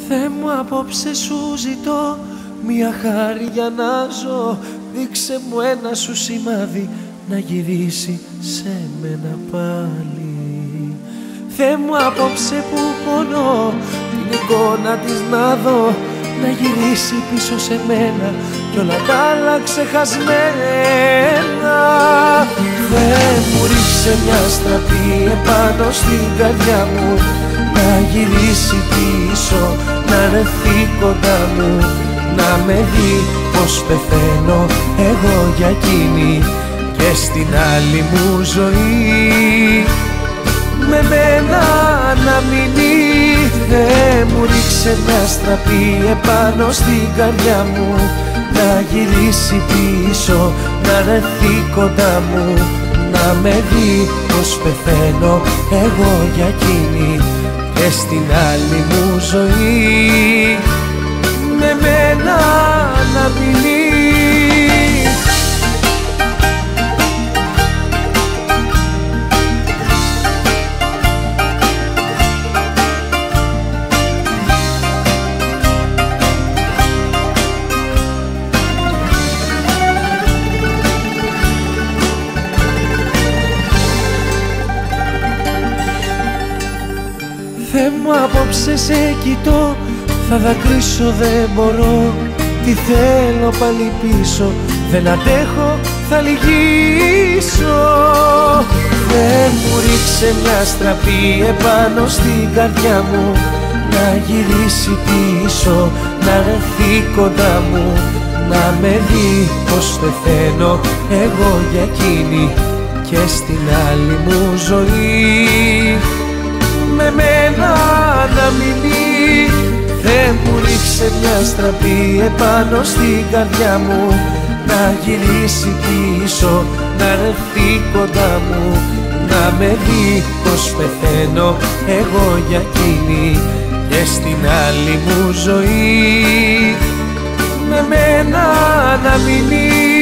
Θεέ μου, απόψε σου ζητώ μια χάρη για να ζω. Δείξε μου ένα σου σημάδι να γυρίσει σε μένα πάλι. Θεέ μου, απόψε που πονώ την εικόνα της να δω, να γυρίσει πίσω σε μένα κι όλα τα άλλα ξεχασμένα. Θεέ μου, ρίξε μια στραπή επάνω στην καρδιά μου, να γυρίσει πίσω, να ρεθεί κοντά μου, να με δει πως πεθαίνω εγώ για εκείνη και στην άλλη μου ζωή με μένα να μείνει. Θεέ μου, ρίξε μια στραπή επάνω στην καρδιά μου, να γυρίσει πίσω, να ρεθεί κοντά μου, να με δει πως πεθαίνω εγώ για εκείνη και στην άλλη μου ζωή με μένα να μείνει. Θεέ μου, απόψε σε κοιτώ, θα δακρύσω δεν μπορώ. Τι θέλω πάλι πίσω, δεν αντέχω, θα λυγίσω. Θεέ μου, ρίξε μια στραπή επάνω στην καρδιά μου, να γυρίσει πίσω, να ρεθεί κοντά μου, να με δει πως πεθαίνω εγώ για εκείνη και στην άλλη μου ζωή με μένα να μείνει. Θεέ μου, ρίξε μια στραπή επάνω στην καρδιά μου, να γυρίσει πίσω, να ρεθεί κοντά μου, να με δει πως πεθαίνω εγώ για εκείνη και στην άλλη μου ζωή με μένα να μείνει.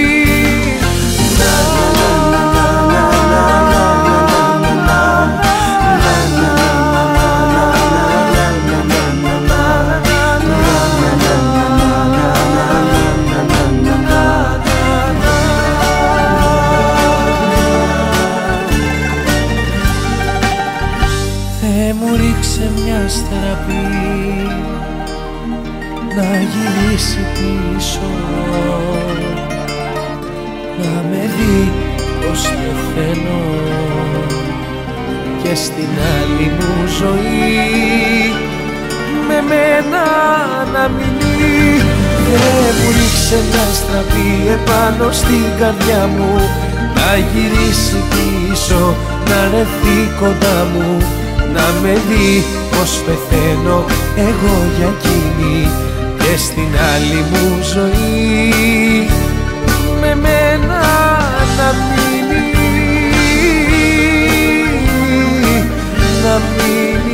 Θεέ μου, ρίξε μια στραπή, να γυρίσει πίσω, να με δει πως πεθαίνω και στην άλλη μου ζωή με μένα να μείνει. Θεέ μου, ρίξε μια στραπή επάνω στην καρδιά μου, να γυρίσει πίσω, να ρεθεί κοντά μου, να με δει πως πεθαίνω εγώ για εκείνη και στην άλλη μου ζωή με μένα να μείνει, να μείνει.